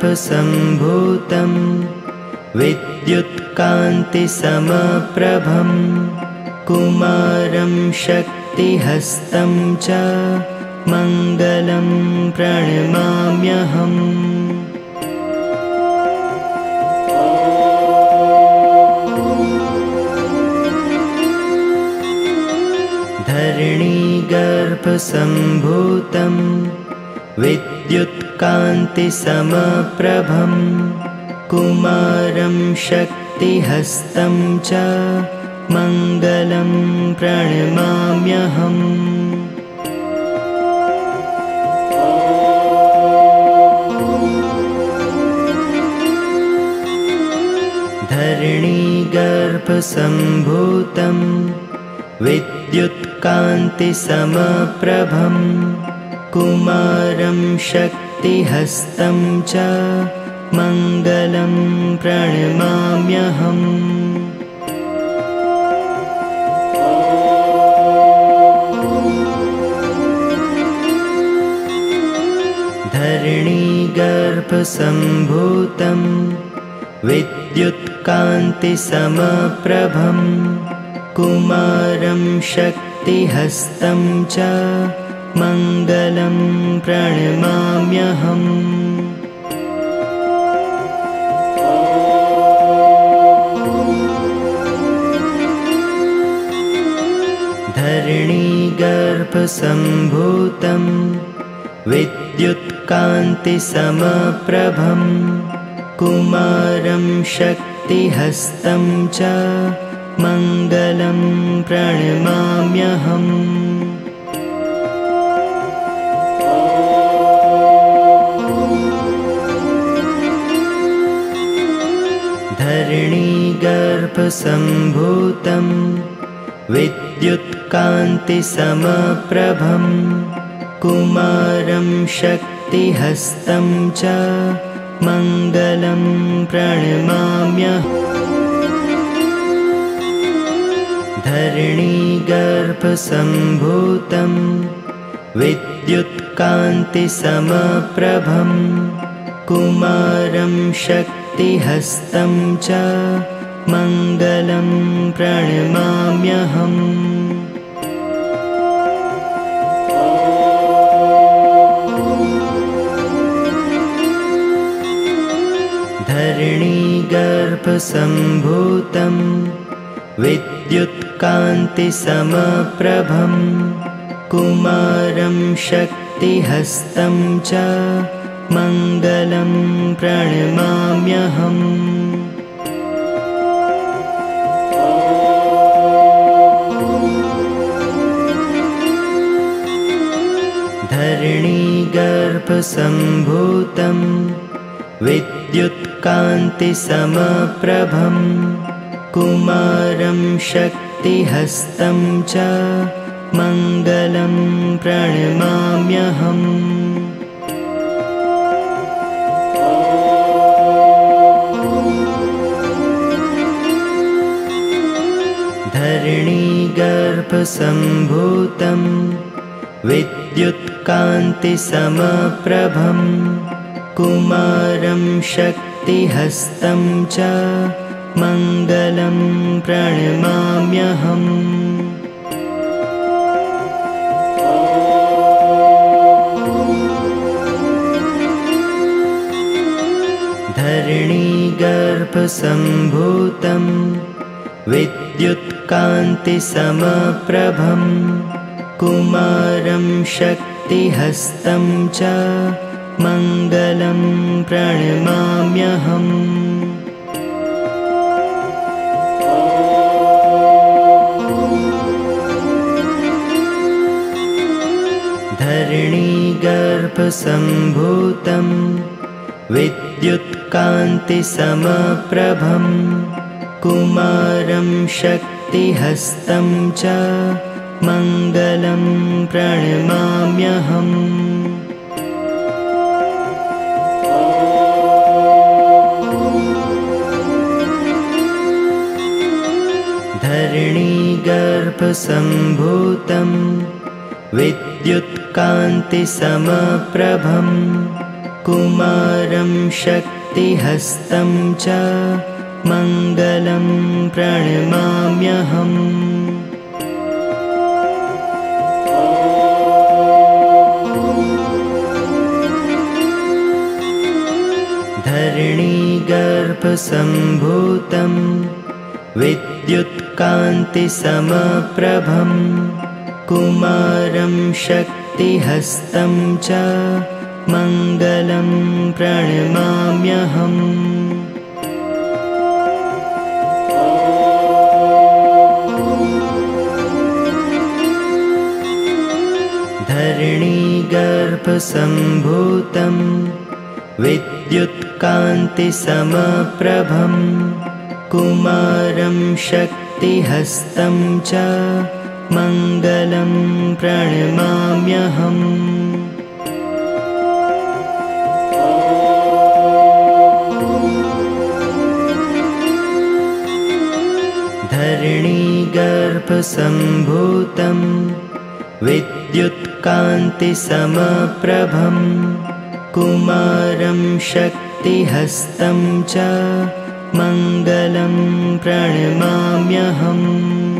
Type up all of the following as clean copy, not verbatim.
धरणीगर्भसम्भूतं विद्युत्कान्तिसमप्रभं कुमारं शक्तिहस्तं च मङ्गलं प्रणमाम्यहम्। धरणीगर्भसम्भूतं विद्युत्कान्तिसमप्रभं कुमारं शक्तिहस्तं च मङ्गलं प्रणमाम्यहम्। धरणीगर्भसम्भूतं विद्युत्कान्तिसमप्रभं कुमारं शक्तिहस्तं च मङ्गलं प्रणमाम्यहम्। धरणीगर्भसम्भूतं विद्युत्कान्तिसमप्रभं कुमारं शक्तिहस्तं च मङ्गलं प्रणमाम्यहम्। धरणीगर्भसम्भूतं विद्युत्कान्तिसमप्रभं कुमारं शक्तिहस्तं च मङ्गलं प्रणमाम्यहम्। धरणीगर्भसम्भूतं विद्युत्कान्तिसमप्रभं कुमारं शक्तिहस्तं च मङ्गलं प्रणमाम्यहम्। धरणीगर्भसम्भूतं विद्युत्कान्तिसमप्रभं कुमारं शक्तिहस्तं च मङ्गलं प्रणमाम्यहम्। धरणीगर्भसम्भूतं विद्युत्कान्तिसमप्रभं कुमारं शक्तिहस्तं च मङ्गलं प्रणमाम्यहम्। धरणीगर्भसम्भूतं विद्युत्कान्तिसमप्रभं कुमारं शक्तिहस्तं च मङ्गलं प्रणमाम्यहम्। धरणीगर्भसम्भूतं विद्युत्कान्तिसमप्रभं कुमारं शक्तिहस्तं च मङ्गलं प्रणमाम्यहम्। धरणीगर्भसम्भूतं विद्युत्कान्तिसमप्रभं कुमारं शक्तिहस्तं च मङ्गलं प्रणमाम्यहम्। धरणीगर्भसम्भूतं विद्युत्कान्तिसमप्रभं कुमारं शक्तिहस्तं च मङ्गलं प्रणमाम्यहम्। धरणीगर्भसम्भूतं विद्युत्कान्तिसमप्रभं कुमारं शक्तिहस्तं च मङ्गलं प्रणमाम्यहम्। धरणीगर्भसम्भूतं विद्युत्कान्तिसमप्रभं कुमारं शक्तिहस्तं च मङ्गलं प्रणमाम्यहम्। धरणीगर्भसम्भूतं विद्युत्कान्तिसमप्रभं कुमारं शक्तिहस्तं च मङ्गलं प्रणमाम्यहम्। धरणीगर्भसम्भूतं विद्युत्कान्तिसमप्रभं कुमारं शक्तिहस्तं च मङ्गलं प्रणमाम्यहम्।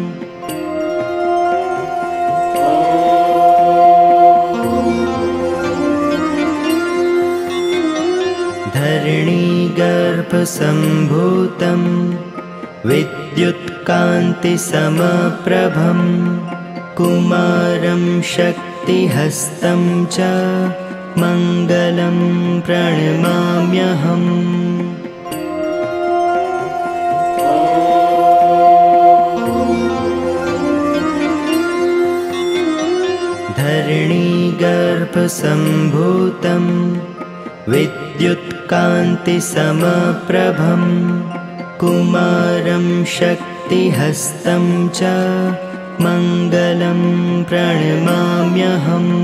धरणीगर्भसम्भूतं विद्युत्कान्तिसमप्रभं कुमारं शक्तिहस्तं च मङ्गलं प्रणमाम्यहम्। धरणीगर्भसम्भूतं विद्युत्कान्तिसमप्रभं कुमारं शक्तिहस्तं च मङ्गलं प्रणमाम्यहम्।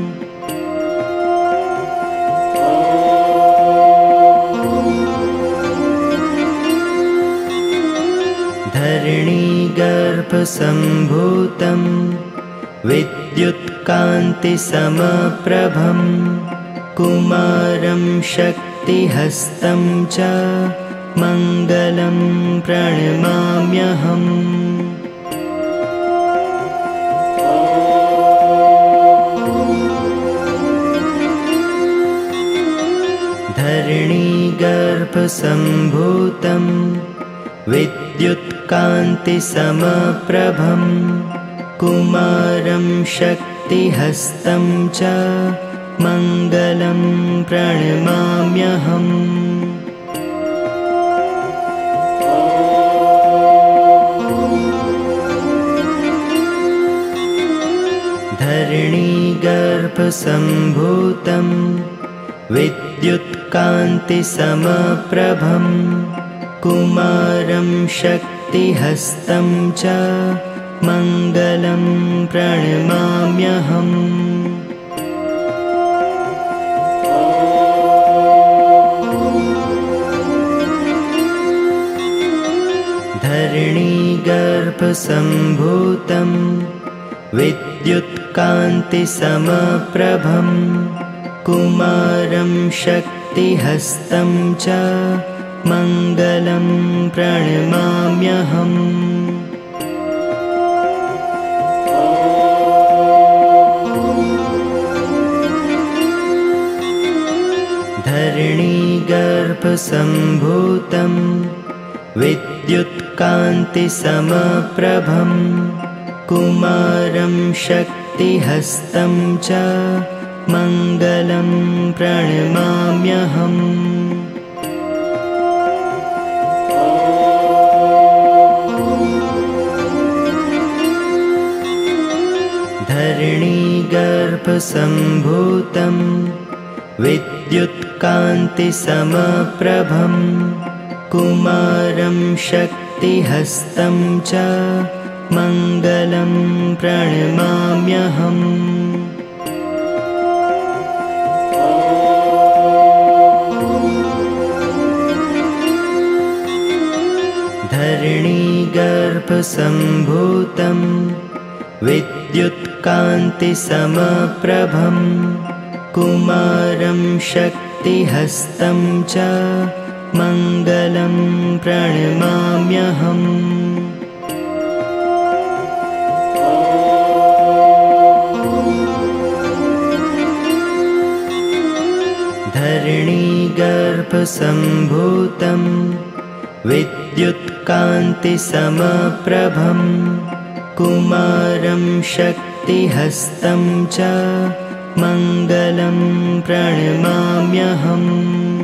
धरणीगर्भसम्भूतं विद्युत्कान्तिसमप्रभं कुमारं शक्तिहस्तं च मङ्गलं प्रणमाम्यहम्। धरणीगर्भसम्भूतं विद्युत्कान्तिसमप्रभं कुमारं शक्तिहस्तं च मङ्गलं प्रणमाम्यहम्। धरणीगर्भसम्भूतं विद्युत्कान्तिसमप्रभं कुमारं शक्तिहस्तं च मङ्गलं प्रणमाम्यहम्। धरणीगर्भसम्भूतं विद्युत्कान्तिसमप्रभं कुमारं शक्तिहस्तं च मङ्गलं प्रणमाम्यहम्। धरणीगर्भसम्भूतं विद्युत्कान्तिसमप्रभं कुमारं शक्तिहस्तं च मङ्गलं प्रणमाम्यहम्। धरणीगर्भसम्भूतं विद्युत्कान्तिसमप्रभं कुमारं शक्तिहस्तं च मङ्गलं प्रणमाम्यहम्। धरणीगर्भसम्भूतं विद्युत्कान्तिसमप्रभं कुमारं शक्तिहस्तं शक्तिहस्तं च मङ्गलं प्रणमाम्यहम्। धरणीगर्भसम्भूतं विद्युत्कान्तिसमप्रभं कुमारं शक्तिहस्तं च मङ्गलं प्रणमाम्यहम्।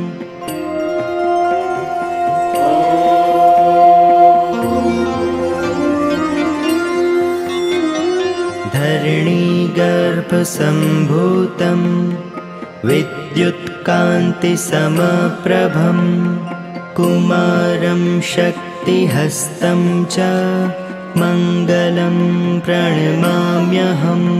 धरणीगर्भसम्भूतं विद्युत्कान्तिसमप्रभं कुमारं शक्तिहस्तं च मङ्गलं प्रणमाम्यहम्।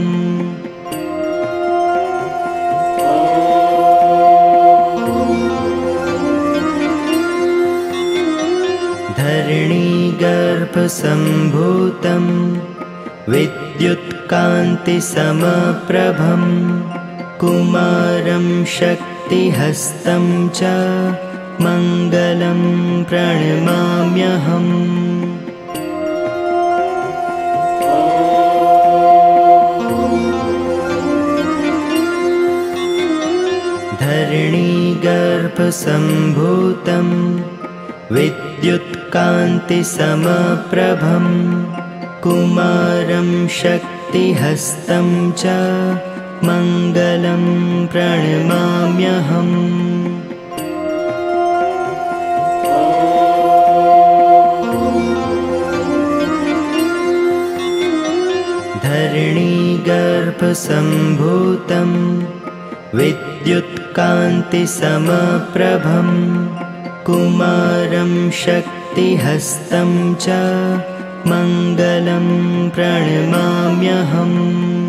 धरणीगर्भसम्भूतं विद्युत्कान्तिसमप्रभं कुमारं शक्तिहस्तं च मङ्गलं प्रणमाम्यहम्। धरणीगर्भसम्भूतं विद्युत्कान्तिसमप्रभं कुमारं शक्तिहस्तं च मङ्गलं प्रणमाम्यहम्। धरणीगर्भसम्भूतं विद्युत्कान्तिसमप्रभं कुमारं शक्तिहस्तं च मङ्गलं प्रणमाम्यहम्।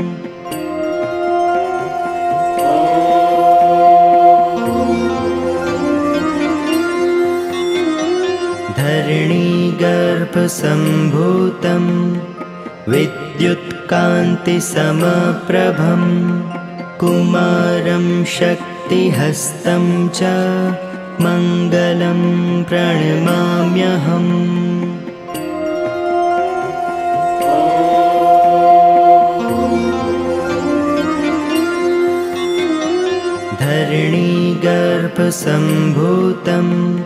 धरणीगर्भसम्भूतं विद्युत्कान्तिसमप्रभं कुमारं शक्तिहस्तं च मङ्गलं प्रणमाम्यहम्। धरणीगर्भसम्भूतं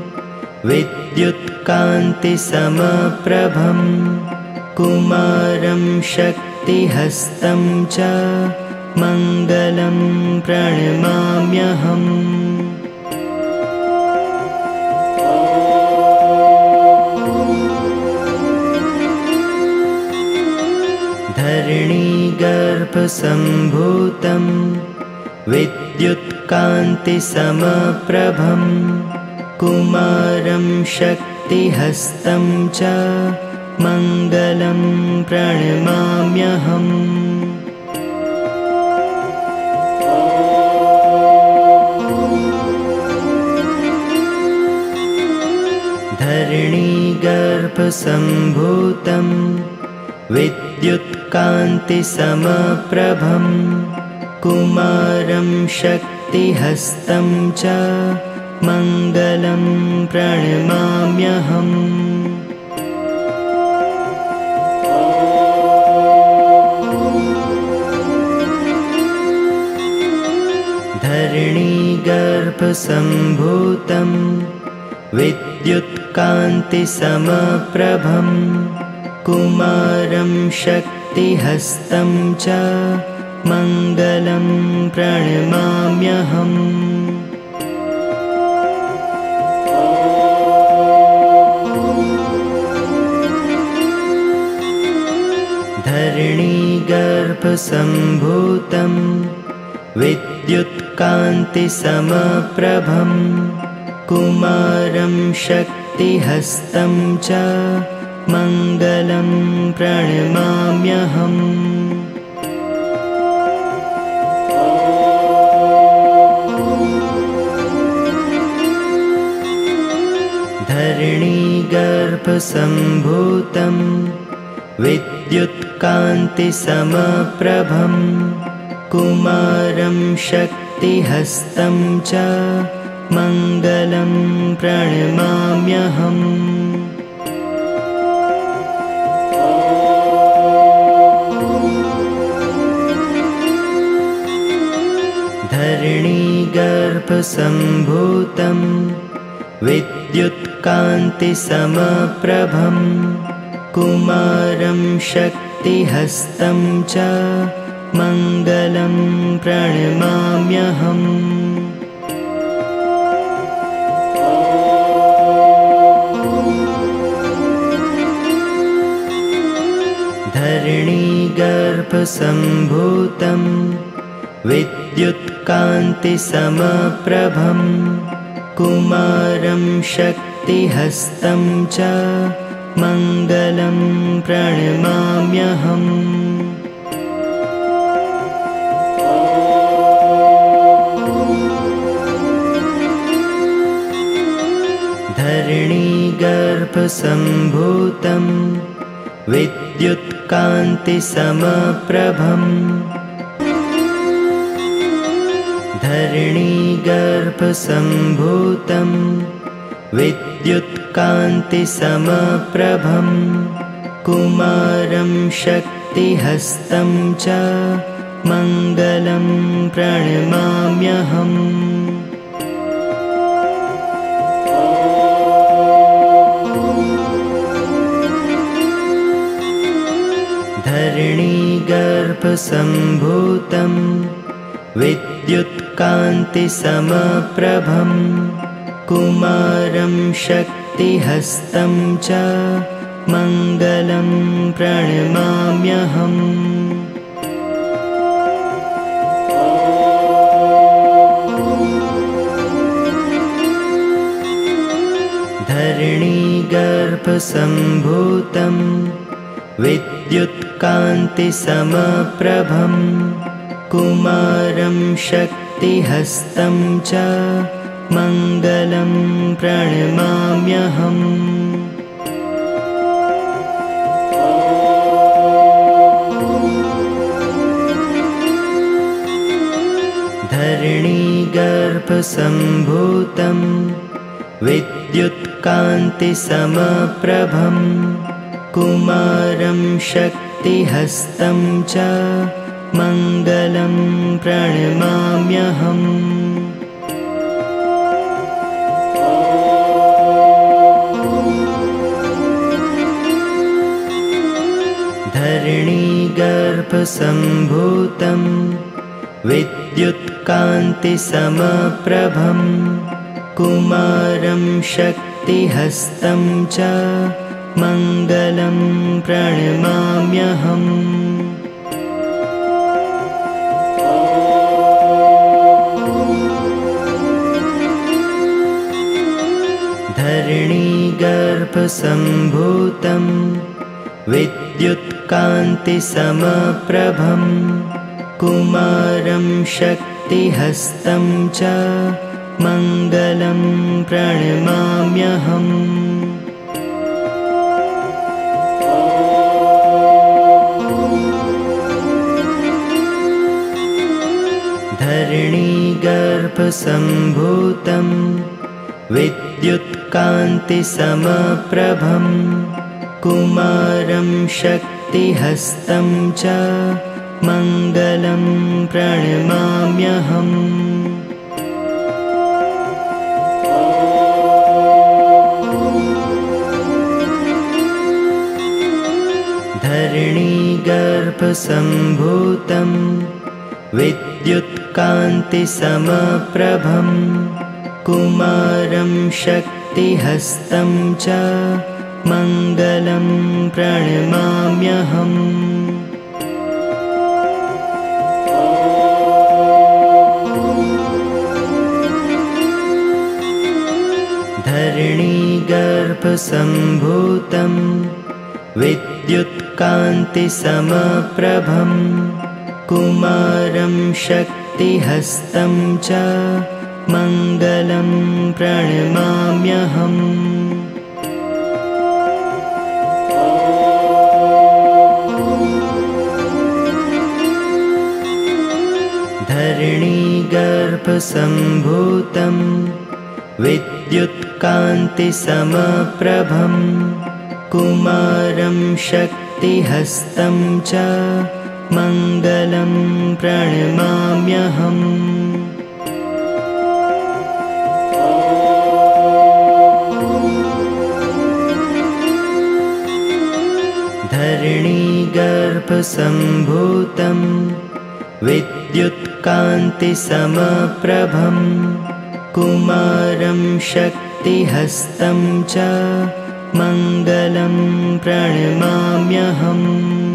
विद्युत्कान्तिसमप्रभं कुमारं शक्तिहस्तं च मङ्गलं प्रणमाम्यहम्। धरणीगर्भसम्भूतं विद्युत्कान्तिसमप्रभं कुमारं शक्तिहस्तं च मङ्गलं प्रणमाम्यहम्। धरणीगर्भसम्भूतं विद्युत्कान्तिसमप्रभं कुमारं शक्तिहस्तं च मङ्गलं प्रणमाम्यहम्। धरणीगर्भसम्भूतं विद्युत्कान्तिसमप्रभं कुमारं शक्तिहस्तं च मङ्गलं प्रणमाम्यहम्। धरणीगर्भसम्भूतं विद्युत्कान्तिसमप्रभं कुमारं शक्तिहस्तं च मङ्गलं प्रणमाम्यहम्। धरणीगर्भसम्भूतं विद्युत्कान्तिसमप्रभं कुमारं शक्तिहस्तं च मङ्गलं प्रणमाम्यहम्। धरणीगर्भसम्भूतं विद्युत्कान्तिसमप्रभं कुमारं शक्तिहस्तं च मङ्गलं प्रणमाम्यहम्। धरणीगर्भसम्भूतं विद्युत्कान्तिसमप्रभं कुमारं शक्तिहस्तं च मङ्गलं प्रणमाम्यहम्। धरणीगर्भसम्भूतं विद्युत्कान्तिसमप्रभं धरणीगर्भसम्भूतं विद्युत्कान्तिसमप्रभं कुमारं शक्तिहस्तं च मङ्गलं प्रणमाम्यहम्। धरणीगर्भसम्भूतं विद्युत्कान्तिसमप्रभं कुमारं शक्तिहस्तं च मङ्गलं प्रणमाम्यहम्। धरणीगर्भसम्भूतं विद्युत्कान्तिसमप्रभं कुमारं शक्तिहस्तं च मङ्गलं प्रणमाम्यहम्। धरणीगर्भसम्भूतं विद्युत्कान्तिसमप्रभं कुमारं शक्तिहस्तं च मङ्गलं प्रणमाम्यहम्। धरणीगर्भसम्भूतं विद्युत्कान्तिसमप्रभं कुमारं शक्तिहस्तं च मङ्गलं प्रणमाम्यहम्। धरणीगर्भसम्भूतं विद्युत्कान्तिसमप्रभं कुमारं शक्तिहस्तं च मङ्गलं प्रणमाम्यहम्। धरणीगर्भसम्भूतं विद्युत्कान्तिसमप्रभं कुमारं शक्तिहस्तं च मङ्गलं प्रणमाम्यहम्। धरणीगर्भसम्भूतं विद्युत्कान्तिसमप्रभं कुमारं शक्तिहस्तं च मङ्गलं प्रणमाम्यहम्। धरणीगर्भसम्भूतं विद्युत्कान्तिसमप्रभं कुमारं शक्तिहस्तं च मङ्गलं प्रणमाम्यहम्। धरणीगर्भसम्भूतं विद्युत्कान्तिसमप्रभं कुमारं शक्तिहस्तं च मङ्गलं प्रणमाम्यहम्। धरणीगर्भसम्भूतं विद्युत्कान्तिसमप्रभं कुमारं शक्तिहस्तं च मङ्गलं प्रणमाम्यहम्।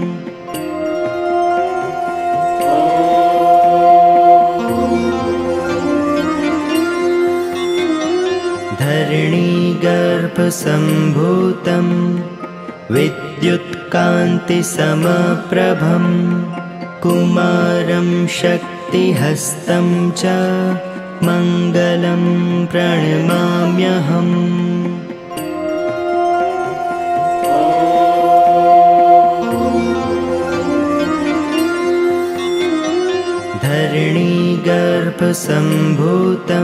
धरणीगर्भसम्भूतं विद्युत्कान्तिसमप्रभं कुमारं शक्तिहस्तं च मङ्गलं प्रणमाम्यहम्। धरणीगर्भसम्भूतं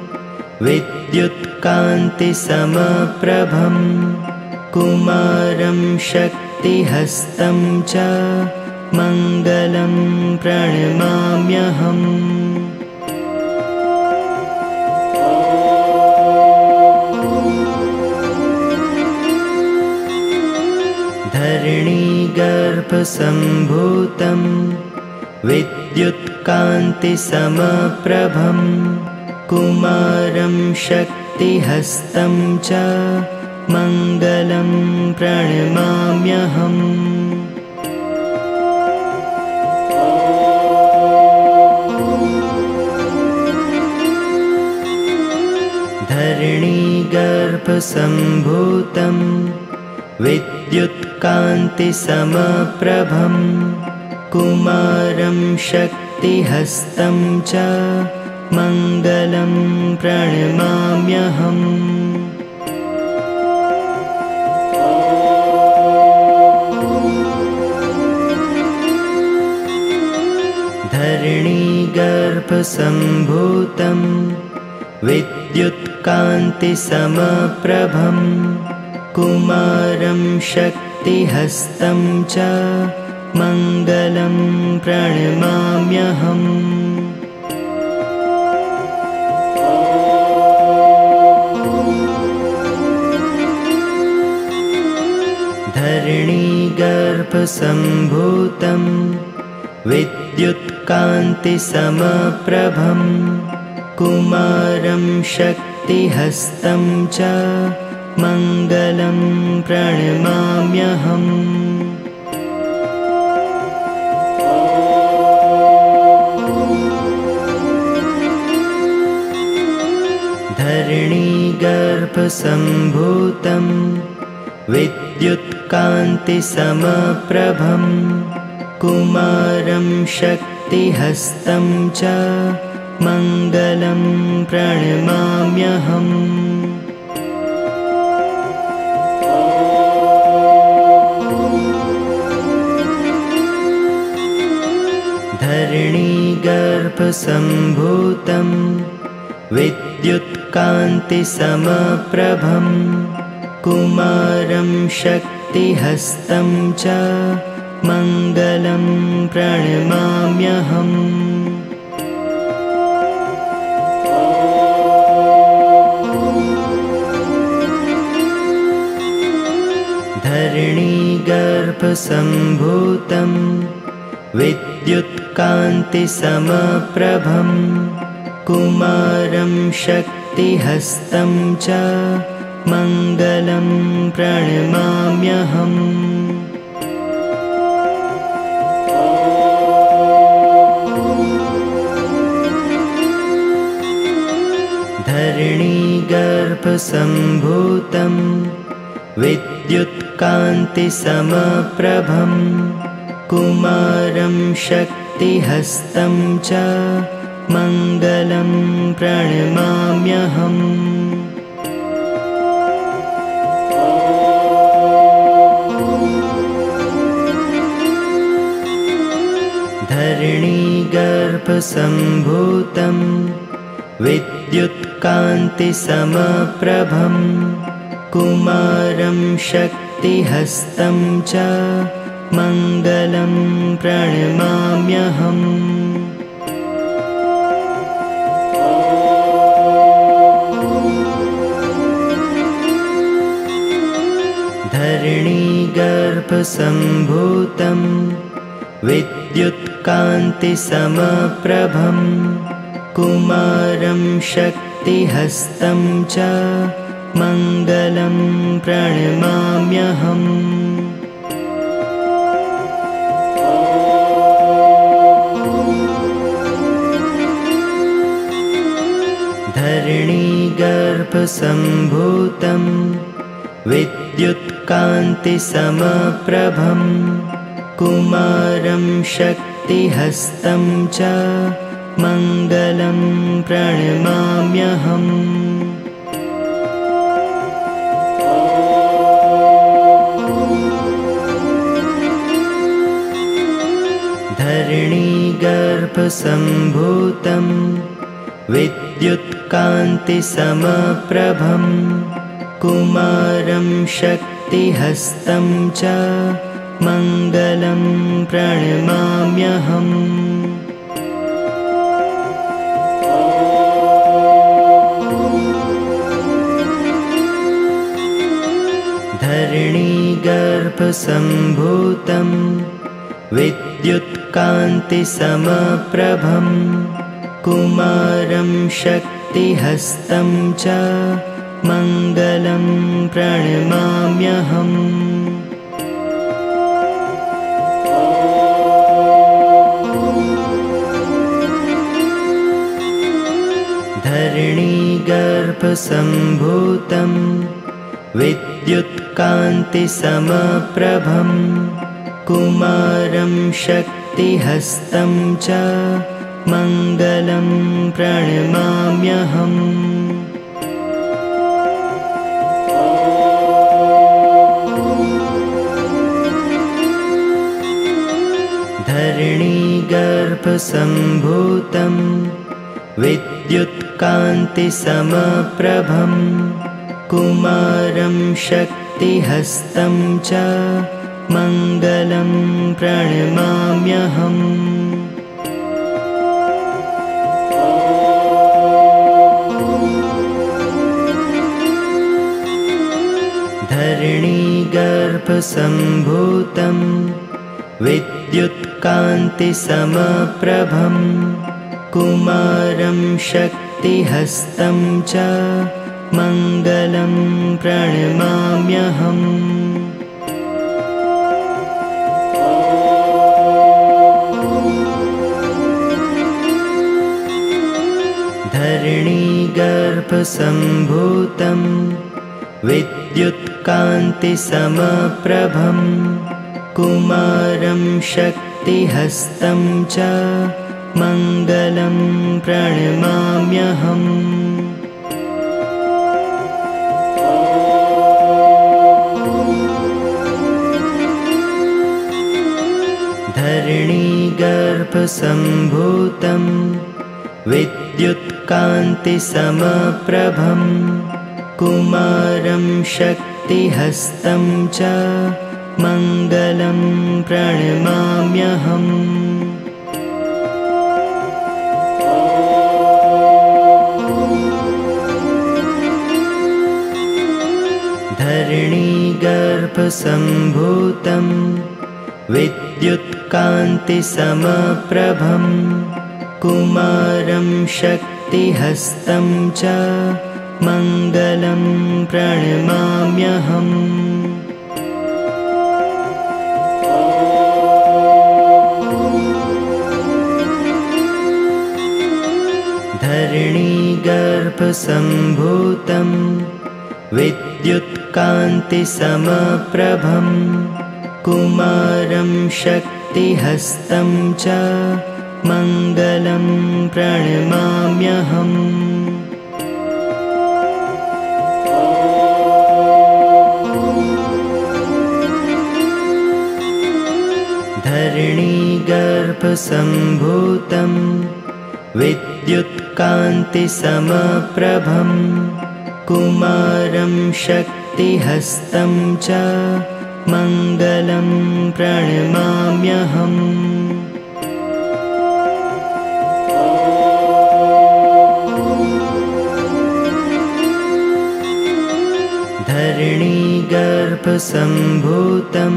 विद्युत्कान्तिसमप्रभं कुमारं शक्तिहस्तं च मङ्गलं प्रणमाम्यहम्। धरणीगर्भसम्भूतं विद्युत्कान्तिसमप्रभं कुमारं शक्तिहस्तं च मङ्गलं प्रणमाम्यहम्। धरणीगर्भसम्भूतं विद्युत्कान्तिसमप्रभं कुमारं शक्तिहस्तं च मङ्गलं प्रणमाम्यहम्। धरणीगर्भसम्भूतं विद्युत्कान्तिसमप्रभं कुमारं शक्तिहस्तं च मङ्गलं प्रणमाम्यहम्। धरणीगर्भसम्भूतं विद्युत्कान्तिसमप्रभं कुमारं शक्तिहस्तं च मङ्गलं प्रणमाम्यहम्। धरणीगर्भसम्भूतं विद्युत्कान्तिसमप्रभं कुमारं शक्तिहस्तं च मङ्गलं प्रणमाम्यहम्। धरणीगर्भसम्भूतं विद्युत्कान्तिसमप्रभं कुमारं शक्तिहस्तं च मङ्गलं प्रणमाम्यहम्। धरणीगर्भसम्भूतं विद्युत्कान्तिसमप्रभं कुमारं शक्तिहस्तं च मङ्गलं प्रणमाम्यहम्। धरणीगर्भसम्भूतं विद्युत्कान्तिसमप्रभं कुमारं शक्तिहस्तं च मङ्गलं प्रणमाम्यहम्। धरणीगर्भसम्भूतं विद्युत् विद्युत्कान्तिसमप्रभं कुमारं शक्तिहस्तं च मङ्गलं प्रणमाम्यहम्। धरणीगर्भसम्भूतं विद्युत्कान्तिसमप्रभं कुमारं शक्तिहस्तं च मङ्गलं प्रणमाम्यहम्। धरणीगर्भसम्भूतं विद्युत्कान्तिसमप्रभं कुमारं शक्तिहस्तं च मङ्गलं प्रणमाम्यहम्। धरणीगर्भसम्भूतं विद्युत्कान्तिसमप्रभं कुमारं शक्तिहस्तं च मङ्गलं प्रणमाम्यहम्। धरणीगर्भसम्भूतं विद्युत्कान्तिसमप्रभं कुमारं शक्तिहस्तं च मङ्गलं प्रणमाम्यहम्। धरणीगर्भसम्भूतं विद्युत्कान्तिसमप्रभं कुमारं शक्तिहस्तं च मङ्गलं प्रणमाम्यहम्। धरणीगर्भसम्भूतं विद्युत्कान्तिसमप्रभं कुमारं शक्तिहस्तं च मङ्गलं प्रणमाम्यहम्। धरणीगर्भसम्भूतं विद्युत्कान्तिसमप्रभं कुमारं शक्तिहस्तं च मङ्गलं प्रणमाम्यहम्। धरणीगर्भसम्भूतं विद्युत्कान्तिसमप्रभं कुमारं शक्तिहस्तं च मङ्गलं प्रणमाम्यहम्। धरणीगर्भसम्भूतं विद्युत्कान्तिसमप्रभं कुमारं शक्तिहस्तं च मङ्गलं प्रणमाम्यहम्। धरणीगर्भसम्भूतं विद्युत्कान्तिसमप्रभं कुमारं शक्तिहस्तं च मङ्गलं प्रणमाम्यहम्। धरणीगर्भसम्भूतं विद्युत्कान्तिसमप्रभं कुमारं शक्तिहस्तं च मङ्गलं प्रणमाम्यहम्। धरणीगर्भसम्भूतं विद्युत्कान्तिसमप्रभं कुमारं शक्तिहस्तं च मङ्गलं प्रणमाम्यहम्। धरणीगर्भसम्भूतं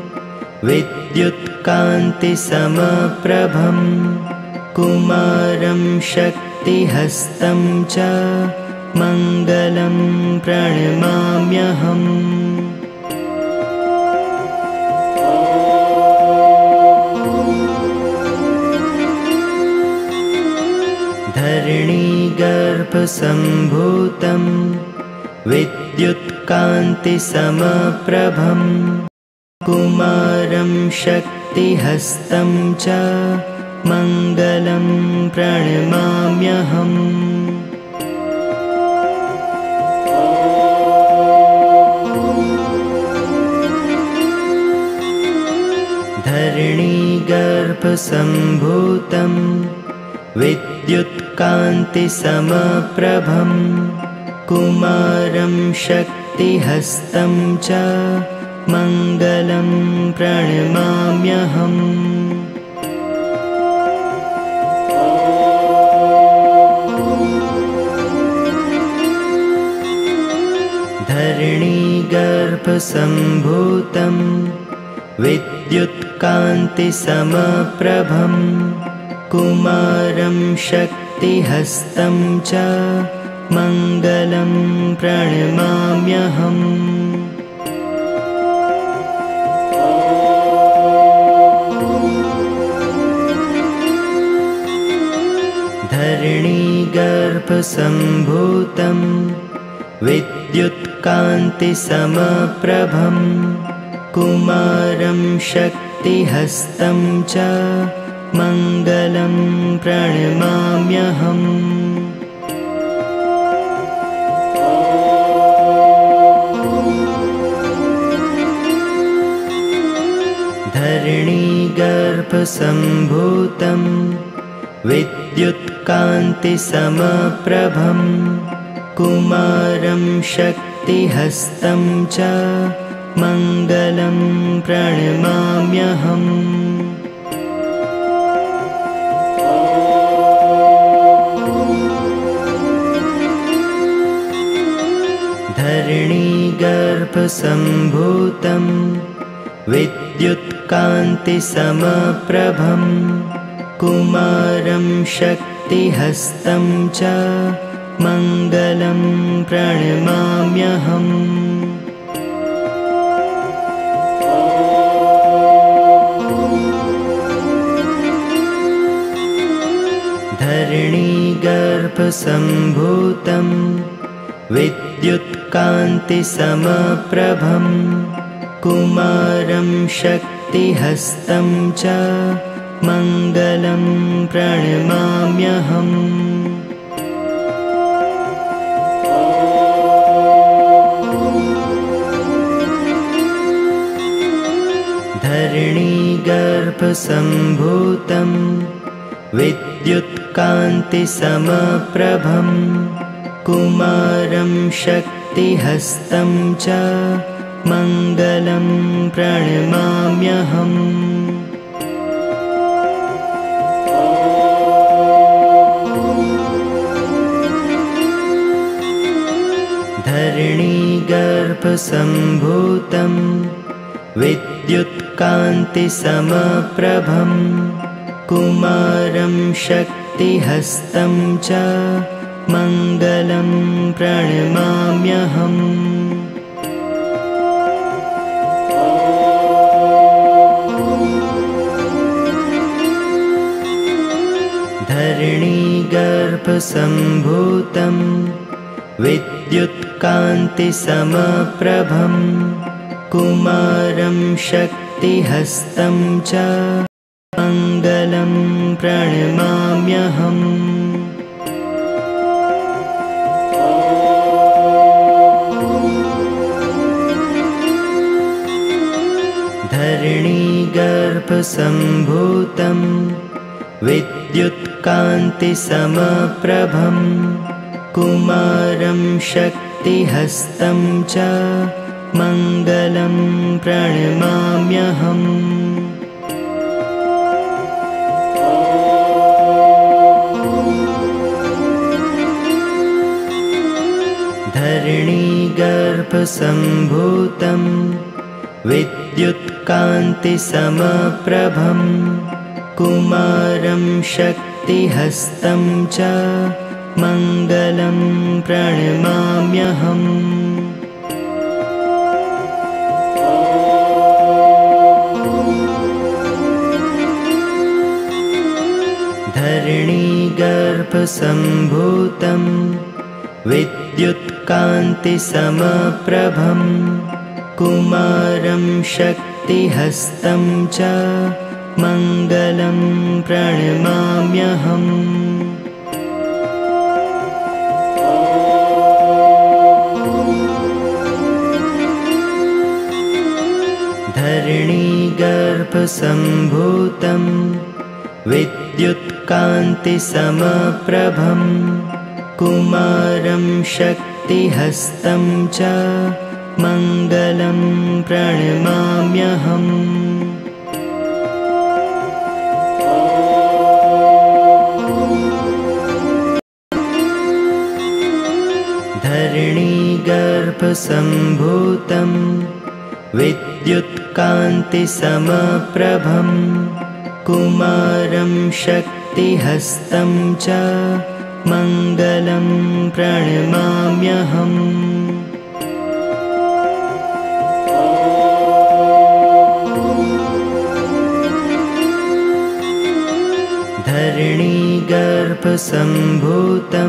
विद्युत्कान्तिसमप्रभं कुमारं शक्तिहस्तं च मङ्गलं प्रणमाम्यहम्। धरणीगर्भसम्भूतं विद्युत्कान्तिसमप्रभं कुमारं शक्तिहस्तं च मङ्गलं प्रणमाम्यहम्। धरणीगर्भसम्भूतं विद्युत्कान्तिसमप्रभं कुमारं शक्तिहस्तं च मङ्गलं प्रणमाम्यहम्। धरणीगर्भसम्भूतं विद्युत्कान्तिसमप्रभं कुमारं शक्तिहस्तं च मङ्गलं प्रणमाम्यहम्। धरणीगर्भसम्भूतं विद्युत्कान्तिसमप्रभं कुमारं शक्तिहस्तं च मङ्गलं प्रणमाम्यहम्। धरणीगर्भसम्भूतं विद्युत्कान्तिसमप्रभं कुमारं शक्तिहस्तं च मङ्गलं प्रणमाम्यहम्। धरणीगर्भसम्भूतं विद्युत्कान्तिसमप्रभं कुमारं शक्तिहस्तं च मङ्गलं प्रणमाम्यहम्। धरणीगर्भसम्भूतं विद्युत्कान्तिसमप्रभं कुमारं शक्तिहस्तं च मङ्गलं प्रणमाम्यहम्। धरणीगर्भसम्भूतं विद्युत्कान्तिसमप्रभं कुमारं शक्तिहस्तं च मङ्गलं प्रणमाम्यहम्। धरणीगर्भसम्भूतं विद्युत्कान्तिसमप्रभं कुमारं शक्तिहस्तं च मङ्गलं प्रणमाम्यहम्। धरणीगर्भसम्भूतं विद्युत्कान्तिसमप्रभं कुमारं शक्तिहस्तं च मङ्गलं प्रणमाम्यहम्। धरणीगर्भसम्भूतं विद्युत्कान्तिसमप्रभं कुमारं शक्तिहस्तं च मङ्गलं प्रणमाम्यहम्। धरणीगर्भसम्भूतं विद्युत्कान्तिसमप्रभं कुमारं शक्तिहस्तं च मङ्गलं प्रणमाम्यहम्। धरणीगर्भसम्भूतं विद्युत्कान्तिसमप्रभं कुमारं शक्तिहस्तं च मङ्गलं प्रणमाम्यहम्। धरणीगर्भसम्भूतं विद्युत्कान्तिसमप्रभं कुमारं शक्तिहस्तं च मङ्गलं प्रणमाम्यहम्। धरणीगर्भसम्भूतं विद्युत्कान्तिसमप्रभं कुमारं शक्तिहस्तं च मङ्गलं प्रणमाम्यहम्। धरणीगर्भसम्भूतं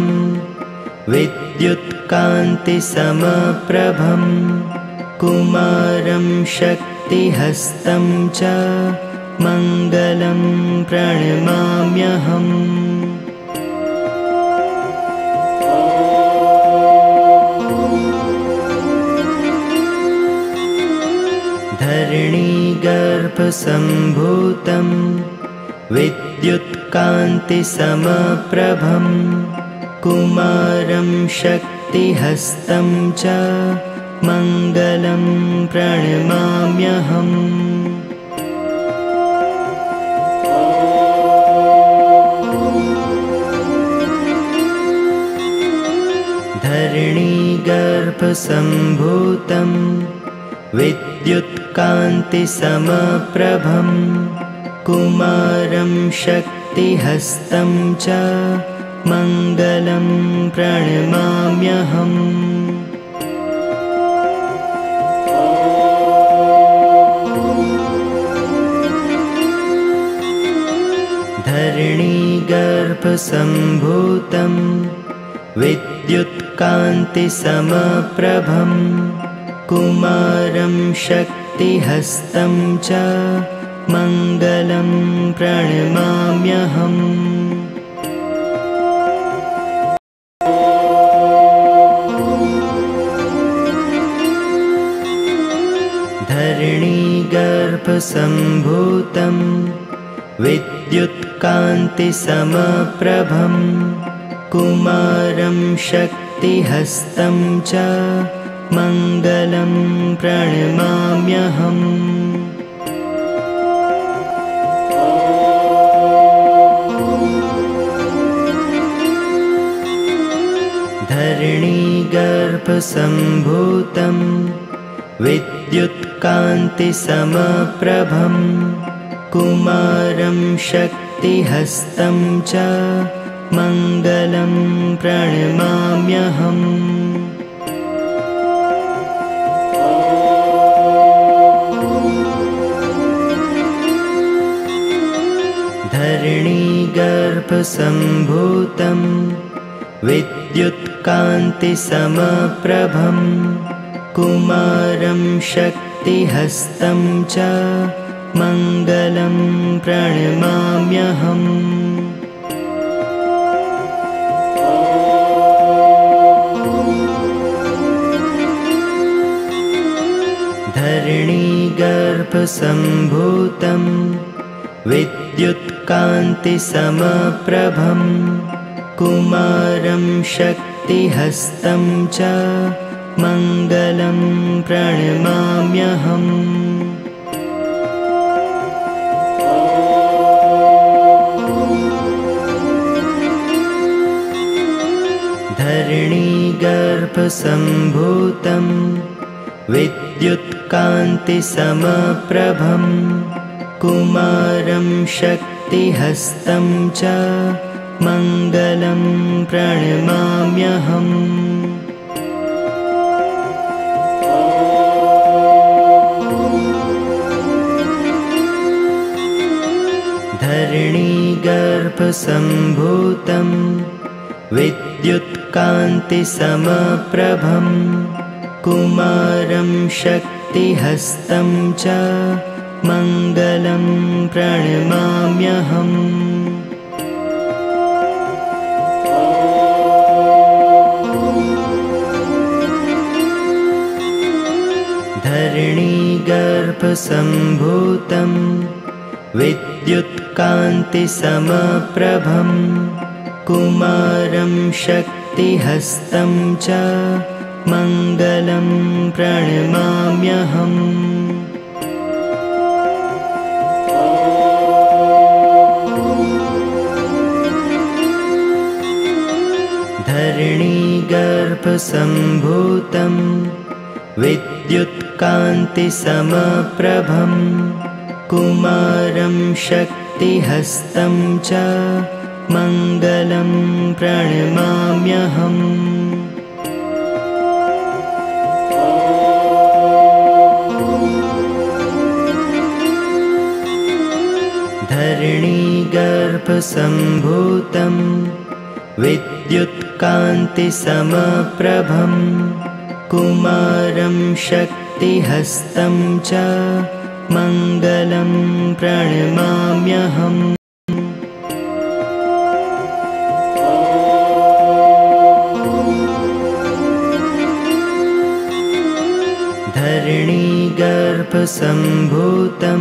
विद्युत्कान्तिसमप्रभं कुमारं शक्तिहस्तं च मङ्गलं प्रणमाम्यहम्। धरणीगर्भसम्भूतं विद्युत्कान्तिसमप्रभं कुमारं शक्तिहस्तं च मङ्गलं प्रणमाम्यहम्। धरणीगर्भसम्भूतं विद्युत्कान्तिसमप्रभं कुमारं शक्तिहस्तं च मङ्गलं प्रणमाम्यहम्। धरणीगर्भसम्भूतं विद्युत्कान्तिसमप्रभं कुमारं शक्तिहस्तं च मङ्गलं प्रणमाम्यहम्। धरणीगर्भसम्भूतं विद्युत्कान्तिसमप्रभं कुमारं शक्तिहस्तं च मङ्गलं प्रणमाम्यहम्। धरणीगर्भसम्भूतं विद्युत्कान्तिसमप्रभं कुमारं शक्तिहस्तं च मङ्गलं प्रणमाम्यहम्। धरणीगर्भसम्भूतं विद्युत्कान्तिसमप्रभं कुमारं शक्तिहस्तं च मङ्गलं प्रणमाम्यहम्। धरणीगर्भसम्भूतं विद्युत्कान्तिसमप्रभं कुमारं शक्तिहस्तं च मङ्गलं प्रणमाम्यहम्। धरणीगर्भसम्भूतं विद्युत्कान्तिसमप्रभं कुमारं शक्तिहस्तं च मङ्गलं प्रणमाम्यहम्। धरणीगर्भसम्भूतं विद्युत्कान्तिसमप्रभं कुमारं शक्तिहस्तं च मङ्गलं प्रणमाम्यहम्। धरणीगर्भसम्भूतं विद्युत्कान्तिसमप्रभं कुमारं शक्तिहस्तं च मङ्गलं प्रणमाम्यहम्। धरणीगर्भसम्भूतं विद्युत्कान्तिसमप्रभं कुमारं शक्तिहस्तं च मङ्गलं प्रणमाम्यहम्। धरणीगर्भसम्भूतं विद्युत्कान्तिसमप्रभं कुमारं शक्तिहस्तं च मङ्गलं प्रणमाम्यहम्। धरणीगर्भसम्भूतं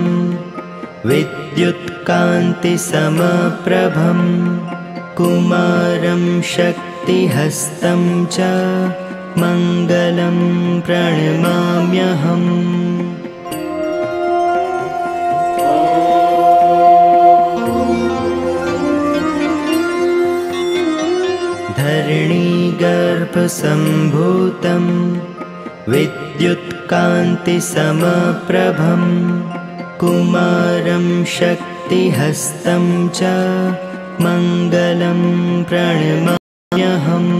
विद्युत्कान्तिसमप्रभं कुमारं शक्तिहस्तं च मङ्गलं प्रणमाम्यहम्। धरणीगर्भसम्भूतं विद्युत्कान्तिसमप्रभं कुमारं शक्तिहस्तं च मङ्गलं प्रणमाम्यहम्।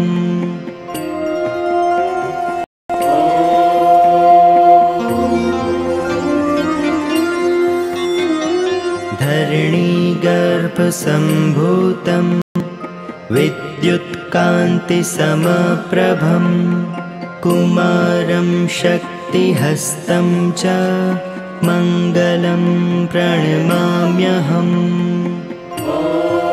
धरणीगर्भसम्भूतं विद्युत्कान्तिसमप्रभं कुमारं शक्तिहस्तं च मङ्गलं प्रणमाम्यहम्।